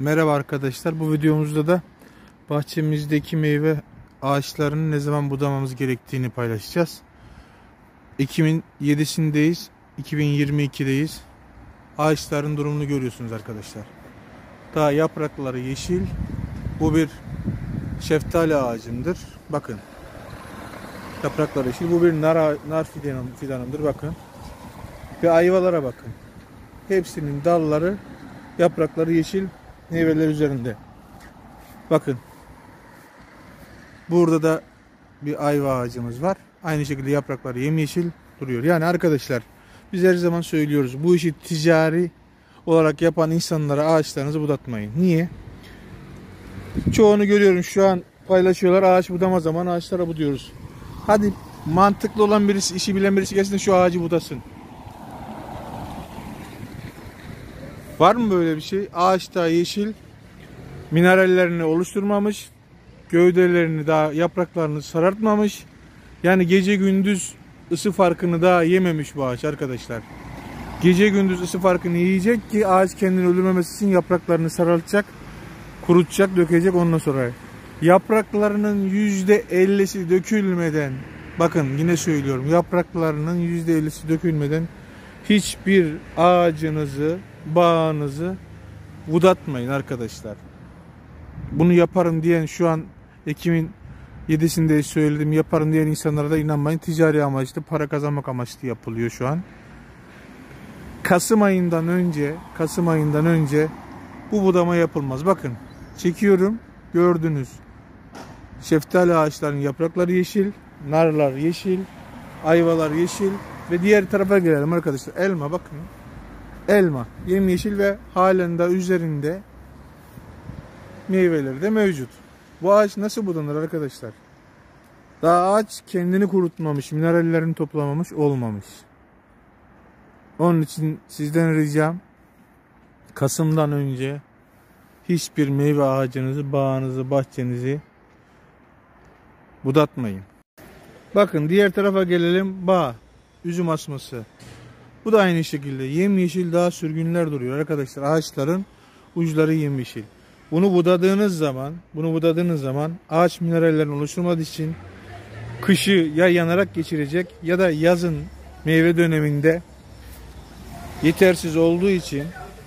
Merhaba arkadaşlar. Bu videomuzda da bahçemizdeki meyve ağaçlarını ne zaman budamamız gerektiğini paylaşacağız. 2007'sindeyiz. 2022'deyiz. Ağaçların durumunu görüyorsunuz arkadaşlar. Daha yaprakları yeşil. Bu bir şeftali ağacımdır. Bakın. Yaprakları yeşil. Bu bir nar fidanımdır. Bakın. Ve ayvalara bakın. Hepsinin dalları, yaprakları yeşil. Meyveler üzerinde. Bakın. Burada da bir ayva ağacımız var. Aynı şekilde yaprakları yemyeşil duruyor. Yani arkadaşlar biz her zaman söylüyoruz. Bu işi ticari olarak yapan insanlara ağaçlarınızı budatmayın. Niye? Çoğunu görüyorum şu an paylaşıyorlar. Ağaç budama zaman ağaçlara buduyoruz. Hadi mantıklı olan birisi, işi bilen birisi gelsin de şu ağacı budasın. Var mı böyle bir şey? Ağaç daha yeşil, minerallerini oluşturmamış, gövdelerini daha, yapraklarını sarartmamış. Yani gece gündüz ısı farkını daha yememiş bu ağaç arkadaşlar. Gece gündüz ısı farkını yiyecek ki ağaç kendini öldürmemesi için yapraklarını sarartacak, kurutacak, dökecek ondan sonra. Yapraklarının %50'si dökülmeden, bakın yine söylüyorum, yapraklarının %50'si dökülmeden hiçbir ağacınızı, bağınızı budatmayın arkadaşlar. Bunu yaparım diyen, şu an Ekim'in 7'sinde söyledim, yaparım diyen insanlara da inanmayın. Ticari amaçlı, para kazanmak amaçlı yapılıyor şu an. Kasım ayından önce bu budama yapılmaz. Bakın çekiyorum, gördünüz. Şeftali ağaçlarının yaprakları yeşil, narlar yeşil, ayvalar yeşil ve diğer tarafa gelelim arkadaşlar. Elma bakın. Elma yemyeşil ve halen de üzerinde meyveleri de mevcut. Bu ağaç nasıl budanır arkadaşlar? Daha ağaç kendini kurutmamış, minerallerini toplamamış, olmamış. Onun için sizden ricam, Kasım'dan önce hiçbir meyve ağacınızı, bağınızı, bahçenizi budatmayın. Bakın diğer tarafa gelelim. Bağ, üzüm asması. Bu da aynı şekilde yemyeşil, daha sürgünler duruyor arkadaşlar. Ağaçların uçları yemyeşil. Bunu budadığınız zaman ağaç minerallerini oluşturmadığı için kışı ya yanarak geçirecek ya da yazın meyve döneminde yetersiz olduğu için,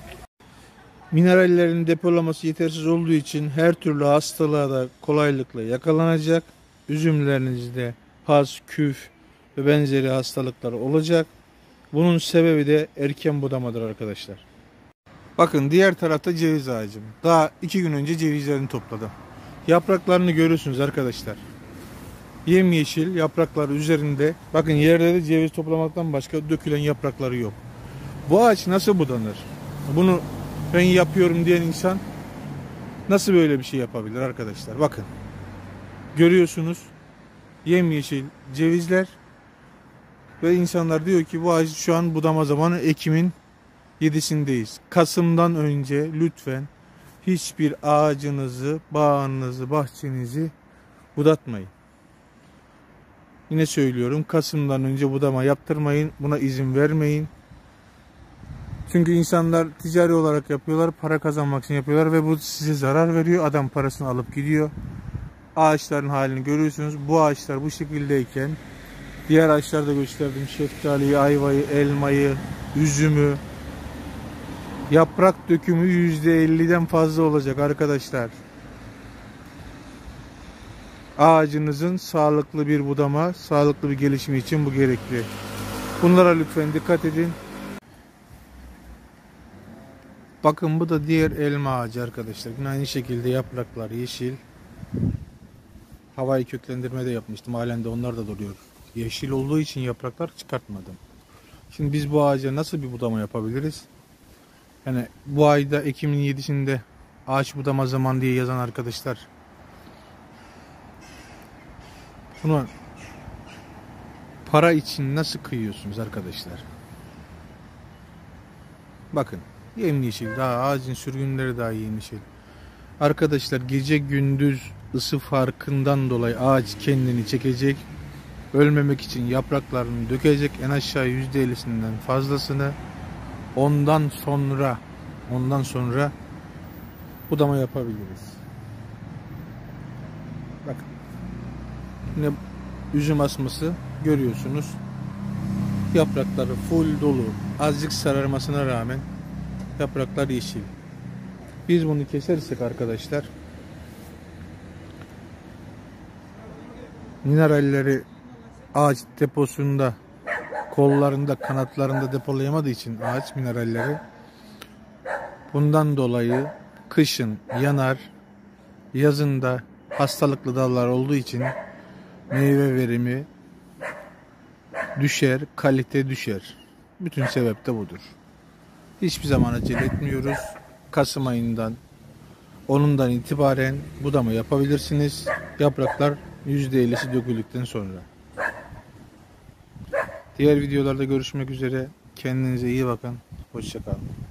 minerallerin depolaması yetersiz olduğu için her türlü hastalığa da kolaylıkla yakalanacak. Üzümlerinizde pas, küf ve benzeri hastalıklar olacak. Bunun sebebi de erken budamadır arkadaşlar. Bakın diğer tarafta ceviz ağacım. Daha 2 gün önce cevizlerini topladım. Yapraklarını görüyorsunuz arkadaşlar. Yemyeşil yaprakları üzerinde. Bakın yerde de ceviz toplamaktan başka dökülen yaprakları yok. Bu ağaç nasıl budanır? Bunu ben yapıyorum diyen insan nasıl böyle bir şey yapabilir arkadaşlar? Bakın. Görüyorsunuz. Yemyeşil cevizler. Ve insanlar diyor ki bu ağaç şu an budama zamanı. Ekim'in 7'sindeyiz. Kasım'dan önce lütfen hiçbir ağacınızı, bağınızı, bahçenizi budatmayın. Yine söylüyorum, Kasım'dan önce budama yaptırmayın. Buna izin vermeyin. Çünkü insanlar ticari olarak yapıyorlar, para kazanmak için yapıyorlar ve bu size zarar veriyor. Adam parasını alıp gidiyor. Ağaçların halini görüyorsunuz. Bu ağaçlar bu şekildeyken diğer ağaçlarda gösterdim. Şeftaliyi, ayvayı, elmayı, üzümü. Yaprak dökümü %50'den fazla olacak arkadaşlar. Ağacınızın sağlıklı bir budama, sağlıklı bir gelişimi için bu gerekli. Bunlara lütfen dikkat edin. Bakın bu da diğer elma ağacı arkadaşlar. Yine aynı şekilde yapraklar yeşil. Havai köklendirme de yapmıştım. Halen de onlar da duruyor. Yeşil olduğu için yapraklar çıkartmadım. Şimdi biz bu ağaca nasıl bir budama yapabiliriz? Yani bu ayda Ekim'in 7'sinde ağaç budama zaman diye yazan arkadaşlar, bunu para için nasıl kıyıyorsunuz arkadaşlar? Bakın yemyeşil, daha ağacın sürgünleri daha yemyeşil. Arkadaşlar gece gündüz ısı farkından dolayı ağaç kendini çekecek. Ölmemek için yapraklarını dökecek, en aşağı %50'sinden fazlasını. Ondan sonra budama yapabiliriz. Bakın. Yine üzüm asması görüyorsunuz. Yaprakları full dolu. Azıcık sararmasına rağmen yapraklar yeşil. Biz bunu kesersek arkadaşlar, mineralleri ağaç deposunda, kollarında, kanatlarında depolayamadığı için ağaç mineralleri, bundan dolayı kışın yanar, yazında hastalıklı dallar olduğu için meyve verimi düşer, kalite düşer. Bütün sebep de budur. Hiçbir zaman acele etmiyoruz. Kasım ayından, onundan itibaren budama yapabilirsiniz. Yapraklar %50'si döküldükten sonra. Diğer videolarda görüşmek üzere. Kendinize iyi bakın. Hoşça kalın.